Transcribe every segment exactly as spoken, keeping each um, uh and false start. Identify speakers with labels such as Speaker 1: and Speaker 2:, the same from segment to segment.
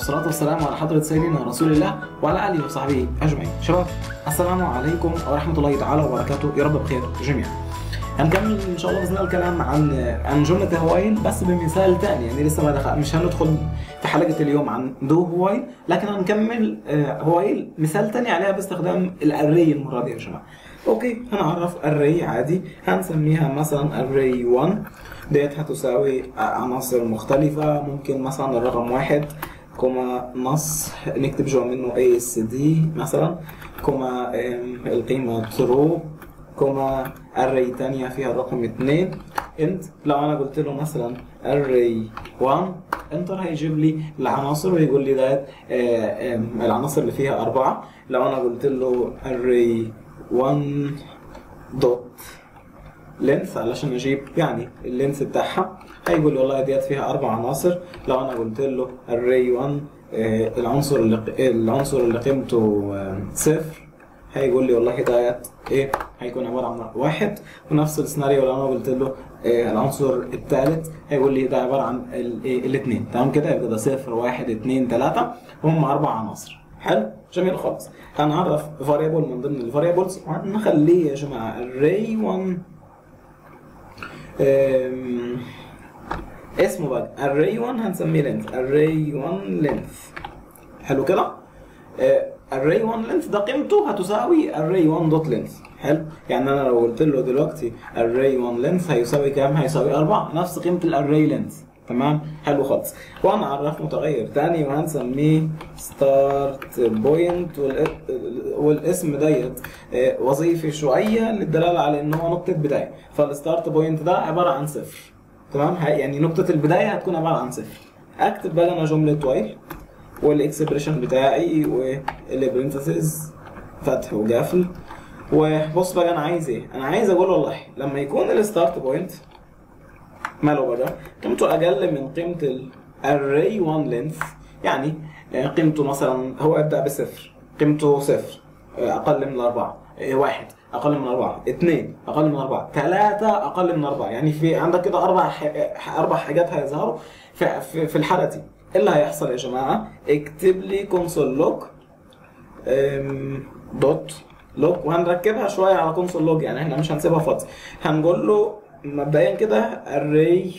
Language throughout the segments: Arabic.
Speaker 1: والصلاة والسلام على حضرة سيدنا رسول الله وعلى آله وصحبه أجمعين. شباب السلام عليكم ورحمة الله تعالى وبركاته، يا رب بخير جميعا. هنكمل إن شاء الله بإذن الله الكلام عن عن جملة هوايل بس بمثال ثاني، يعني لسه ما دخل مش هندخل في حلقة اليوم عن دو هوايل، لكن هنكمل هوايل مثال ثاني عليها باستخدام الأري المرة دي يا جماعة. اوكي، هنعرف array عادي هنسميها مثلا array واحد، ديت هتساوي عناصر مختلفة، ممكن مثلا الرقم واحد كوما نص نكتب جوا منه اي اس دي مثلا، كوما القيمة true، كوما array تانية فيها الرقم اتنين انت. لو انا قلت له مثلا array واحد انتر هيجيب لي العناصر ويقول لي ديت العناصر اللي فيها اربعة. لو انا قلت له array واحد دوت لينث علشان اجيب يعني اللينث بتاعها، هيقول لي والله ديت فيها اربع عناصر. لو انا قلت له array واحد آه العنصر اللي العنصر اللي قيمته آه صفر، هيقول لي والله ديت ايه، هيكون عباره عن واحد. ونفس السيناريو لو انا قلت له آه العنصر الثالث، هيقول لي ده عباره عن الاثنين. تمام كده، يبقى ده صفر واحد اثنين ثلاثه وهم اربع عناصر. حلو جميل خالص. هنعرف فاريبل من ضمن الفاريبلز وهنخليه يا جماعه array واحد اسمه بقى array واحد هنسميه length array واحد length. حلو كده. array واحد length ده قيمته هتساوي array واحد دوت length. حلو، يعني انا لو قلت له دلوقتي array واحد length هيساوي كام؟ هيساوي اربعة، نفس قيمه الarray length. تمام حلو خالص. وهنعرف متغير تاني وهنسميه start point، والاسم ديت وظيفي شويه للدلاله على ان هو نقطه بدايه، فالستارت بوينت ده عباره عن صفر. تمام، يعني نقطه البدايه هتكون عباره عن صفر. اكتب بقى انا جمله وايل والاكسبريشن بتاعي والبرنتسز فتح وقفل. وبص بقى انا عايز ايه؟ انا عايز اقول والله لما يكون الستارت بوينت ماله بقى قيمته اقل من قيمه الاري واحد لينث، يعني قيمته مثلا هو يبدا بصفر، قيمته صفر، اقل من اربعة، واحد اقل من اربعة، اثنين اقل من اربعة، ثلاثة اقل من اربعة. يعني في عندك كده اربع اربع حاجات هيظهروا في, في, في الحاله دي. ايه اللي هيحصل يا جماعه؟ اكتب لي كونسول لوج دوت لوج، وهنركبها شويه على كونسول لوج، يعني احنا مش هنسيبها فاضي. هنقول له مبدئيا كده array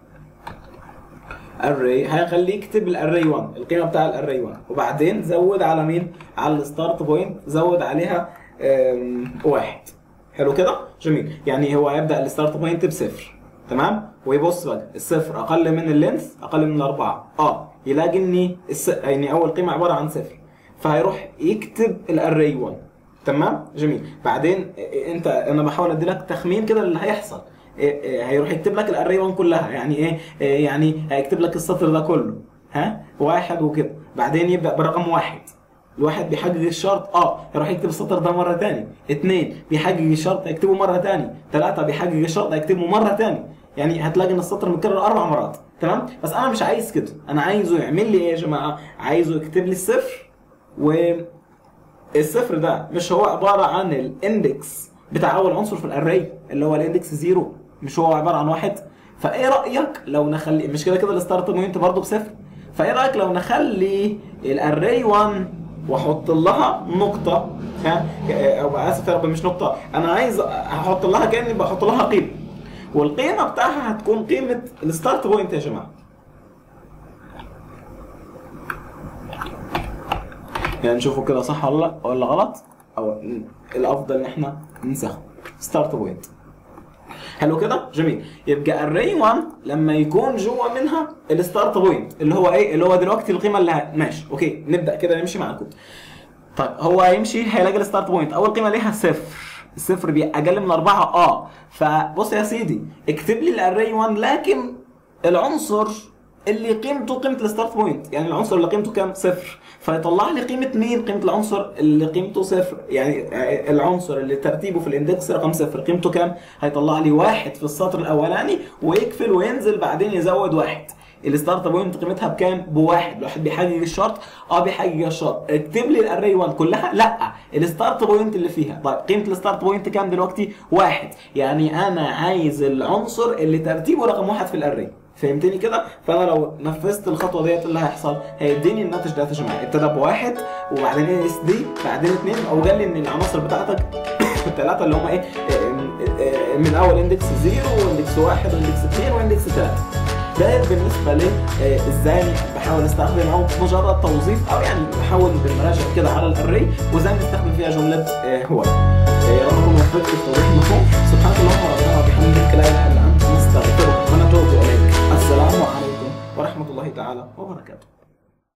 Speaker 1: array هنخليه يكتب الاري واحد القيمه بتاع الاري واحد، وبعدين زود على مين؟ على الستارت بوينت، زود عليها واحد. حلو كده جميل. يعني هو هيبدا الستارت بوينت بصفر. تمام، ويبص بقى الصفر اقل من اللينث اقل من اربعة، اه يلاقي ان الس... يعني اول قيمه عباره عن صفر، فهيروح يكتب الاري واحد. تمام جميل. بعدين انت انا بحاول ادي لك تخمين كده اللي هيحصل. هيروح يكتب لك الاري واحد كلها، يعني ايه؟ يعني هيكتب لك السطر ده كله، ها واحد وكده. بعدين يبدا برقم واحد، الواحد بيحقق الشرط، اه يروح يكتب السطر ده مره ثاني. اثنين بيحقق الشرط هيكتبه مره ثاني. ثلاثه بيحقق الشرط هيكتبه مره ثاني. يعني هتلاقي ان السطر متكرر اربع مرات. تمام، بس انا مش عايز كده، انا عايزه يعمل لي ايه يا جماعه؟ عايزه يكتب لي الصفر، والصفر ده مش هو عباره عن الاندكس بتاع اول عنصر في الاري اللي هو الاندكس زيرو، مش هو عباره عن واحد. فايه رايك لو نخلي مش كده كده الستارت بوينت برضه بصفر؟ فايه رايك لو نخلي الاري واحد واحط لها نقطه، ها او اسف يا رب مش نقطه، انا عايز احط لها كاني بحط لها قيمه، والقيمه بتاعها هتكون قيمه الستارت بوينت يا جماعه. يعني نشوفوا كده صح ولا ولا غلط، او الافضل ان احنا ننسخه ستارت بوينت. حلو كده جميل. يبقى array واحد لما يكون جوه منها الستارت بوينت اللي هو ايه؟ اللي هو دلوقتي القيمه اللي ه... ماشي اوكي، نبدا كده نمشي مع الكود. طيب هو هيمشي هيلاقي الستارت بوينت اول قيمه ليها صفر، الصفر بي اقل من اربعة، اه فبص يا سيدي اكتب لي الاري واحد لكن العنصر اللي قيمته قيمه الستارت بوينت، يعني العنصر اللي قيمته كام؟ صفر، فيطلع لي قيمه مين؟ قيمه العنصر اللي قيمته صفر، يعني العنصر اللي ترتيبه في الاندكس رقم صفر قيمته كام؟ هيطلع لي واحد في السطر الاولاني ويقفل وينزل بعدين يزود واحد. الستارت بوينت قيمتها بكام؟ بواحد. الواحد بيحقق الشرط؟ اه بيحقق الشرط. اكتب لي الاري واحد كلها؟ لا، الستارت بوينت اللي فيها. طيب قيمه الستارت بوينت كام دلوقتي؟ واحد، يعني انا عايز العنصر اللي ترتيبه رقم واحد في الاري. فهمتني كده؟ فانا لو نفذت الخطوه ديت اللي هيحصل هيديني الناتج ده يا جماعه، ابتدى بواحد وبعدين اي اس دي بعدين اثنين، او قال لي ان العناصر بتاعتك الثلاثه اللي هم ايه من اول اندكس صفر واندكس واحد واندكس اثنين واندكس ثلاثة. ده بالنسبه لي ازاي بحاول استخدم او مجرد توظيف او يعني بحاول بالمراجع كده على الاري وازاي نستخدم فيها جمله هو. يا رب اكون وفقت في توضيح المفهوم. سبحانك اللهم ربنا وبحمدك لا اله الا انت نستغفرك ونتوب اليك. السلام عليكم ورحمه الله تعالى وبركاته.